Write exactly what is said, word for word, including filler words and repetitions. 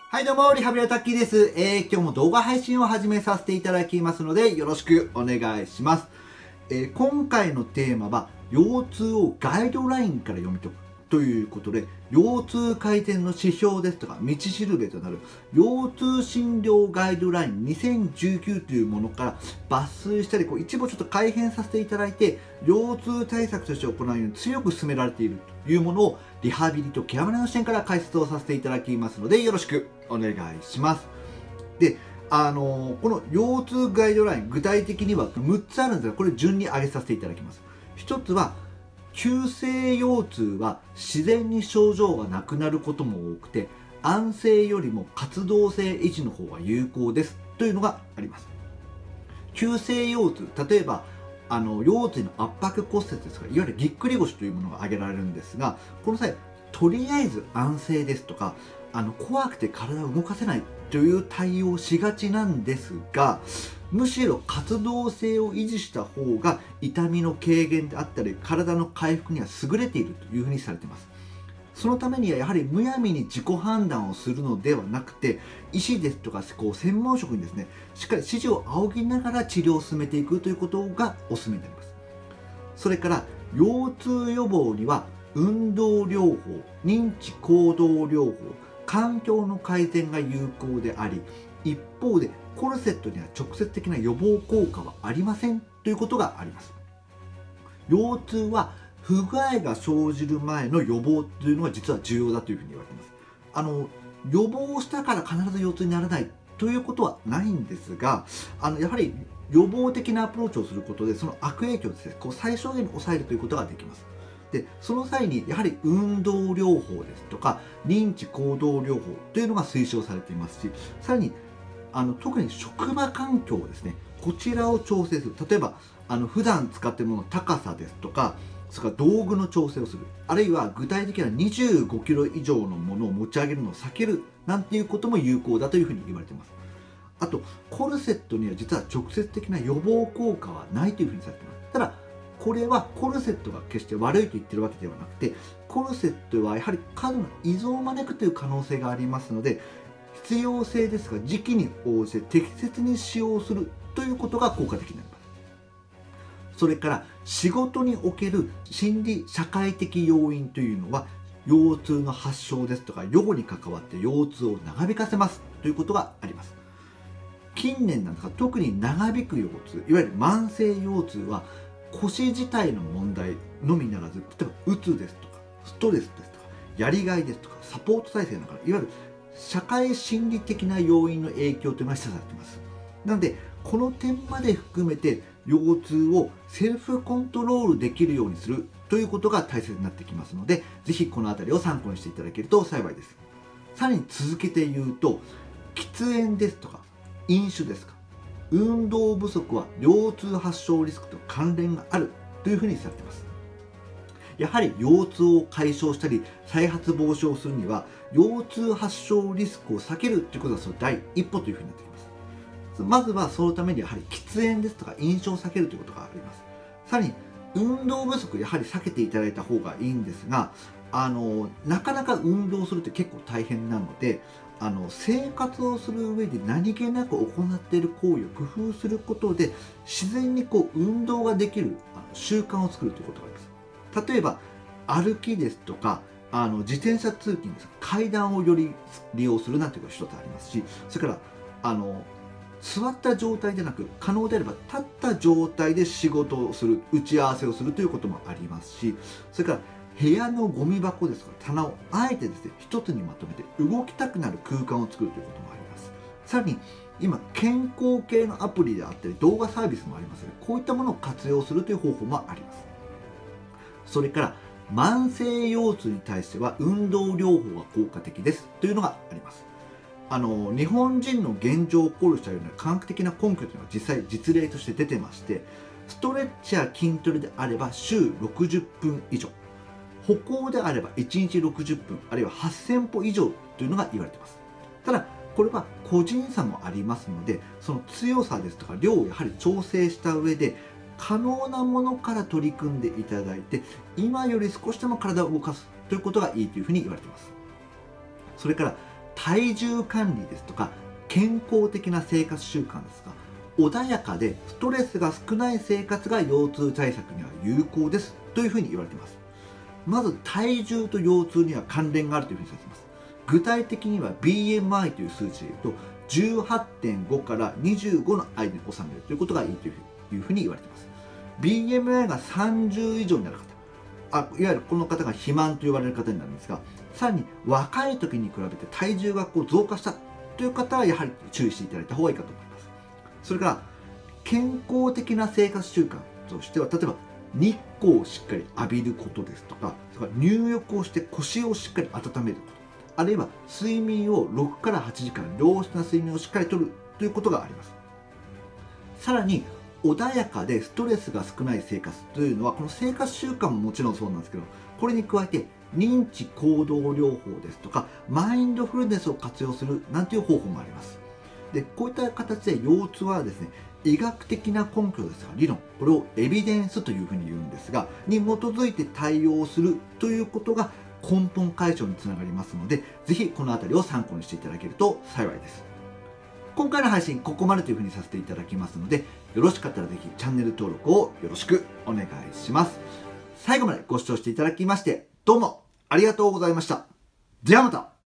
はいどうも、リハビリタッキーです。えー、今日も動画配信を始めさせていただきますので、よろしくお願いします。えー、今回のテーマは、腰痛をガイドラインから読み解くということで、腰痛改善の指標ですとか、道しるべとなる腰痛診療ガイドラインにせんじゅうきゅうというものから抜粋したり、こう一部ちょっと改変させていただいて、腰痛対策として行うように強く進められているというものを、リハビリとケアマネの視点から解説をさせていただきますので、よろしくお願いします。で、あのー、この腰痛ガイドライン、具体的にはむっつあるんですが、これ順に挙げさせていただきます。ひとつは、急性腰痛は自然に症状がなくなることも多くて、安静よりも活動性維持の方が有効ですというのがあります。急性腰痛、例えばあの腰椎の圧迫骨折ですとか、いわゆるぎっくり腰というものが挙げられるんですが、この際とりあえず安静ですとか、あの怖くて体を動かせないという対応をしがちなんですが、むしろ活動性を維持した方が痛みの軽減であったり体の回復には優れているというふうにされています。そのためにはやはりむやみに自己判断をするのではなくて、医師ですとかこう専門職にですね、しっかり指示を仰ぎながら治療を進めていくということがお勧めになります。それから腰痛予防には運動療法、認知行動療法、環境の改善が有効であり、一方でコルセットには直接的な予防効果はありませんということがあります。腰痛は不具合が生じる前の予防というのが実は重要だというふうに言われています。あの予防したから必ず腰痛にならないということはないんですが、あのやはり予防的なアプローチをすることでその悪影響をですね、こう最小限に抑えるということができます。でその際にやはり運動療法ですとか認知行動療法というのが推奨されていますし、さらにあの特に職場環境ですね、こちらを調整する。例えばあの普段使っているものの高さですとか、それから道具の調整をする、あるいは具体的なにじゅうごキロ以上のものを持ち上げるのを避けるなんていうことも有効だというふうに言われています。あとコルセットには実は直接的な予防効果はないというふうにされています。ただこれはコルセットが決して悪いと言ってるわけではなくて、コルセットはやはり過度な依存を招くという可能性がありますので、必要性ですが時期に応じて適切に使用するということが効果的になります。それから仕事における心理社会的要因というのは、腰痛の発症ですとか予後に関わって腰痛を長引かせますということがあります。近年なんですが、特に長引く腰痛、いわゆる慢性腰痛は腰自体の問題のみならず、例えばうつですとかストレスですとかやりがいですとかサポート体制など、いわゆる社会心理的な要因の影響というのが示唆されています。なのでこの点まで含めて腰痛をセルフコントロールできるようにするということが大切になってきますので、ぜひこの辺りを参考にしていただけると幸いです。さらに続けて言うと、喫煙ですとか飲酒ですか、運動不足は腰痛発症リスクと関連があるというふうにされています。やはり腰痛を解消したり再発防止をするには、腰痛発症リスクを避けるということがその第一歩というふうになってきます。まずはそのためにやはり喫煙ですとか飲酒を避けるということがあります。さらに運動不足、やはり避けていただいた方がいいんですが、あのなかなか運動するって結構大変なので、あの生活をする上で何気なく行っている行為を工夫することで自然にこう運動ができる習慣を作るということがあります。例えば歩きですとか、あの自転車通勤です、階段をより利用するなんていうことが一つありますし、それからあの座った状態でなく、可能であれば立った状態で仕事をする、打ち合わせをするということもありますし、それから部屋のゴミ箱ですとか棚をあえてですね一つにまとめて動きたくなる空間を作るということもあります。さらに今健康系のアプリであったり動画サービスもありますので、こういったものを活用するという方法もあります。それから慢性腰痛に対しては運動療法が効果的ですというのがあります。あの日本人の現状を考慮したような科学的な根拠というのは実際実例として出てまして、ストレッチや筋トレであれば週ろくじゅっぷん以上、歩行であればいちにちろくじゅっぷん、あるいははっせんぽ以上というのが言われています。ただこれは個人差もありますので、その強さですとか量をやはり調整した上で可能なものから取り組んでいただいて、今より少しでも体を動かすということがいいというふうに言われています。それから体重管理ですとか健康的な生活習慣ですが、穏やかでストレスが少ない生活が腰痛対策には有効ですというふうに言われています。まず体重と腰痛には関連があるというふうにされています。具体的には ビーエムアイ という数値でいうと じゅうはってんご からにじゅうごの間に収めるということがいいというふうに言われています。 ビーエムアイ がさんじゅう以上になる方、あいわゆるこの方が肥満と言われる方になるんですが、さらに若い時に比べて体重がこう増加したという方はやはり注意していただいた方がいいかと思います。それから健康的な生活習慣としては、例えば日光をしっかり浴びることですとか、それから入浴をして腰をしっかり温めること、あるいは睡眠をろくからはちじかん、良質な睡眠をしっかりとるということがあります。さらに穏やかでストレスが少ない生活というのは、この生活習慣ももちろんそうなんですけど、これに加えて認知行動療法ですとかマインドフルネスを活用するなんていう方法もあります。でこういった形で腰痛はですね、医学的な根拠ですが理論、これをエビデンスというふうに言うんですが、に基づいて対応するということが根本解消につながりますので、ぜひこの辺りを参考にしていただけると幸いです。今回の配信ここまでというふうにさせていただきますので、よろしかったらぜひチャンネル登録をよろしくお願いします。最後までご視聴していただきましてどうもありがとうございました。ではまた。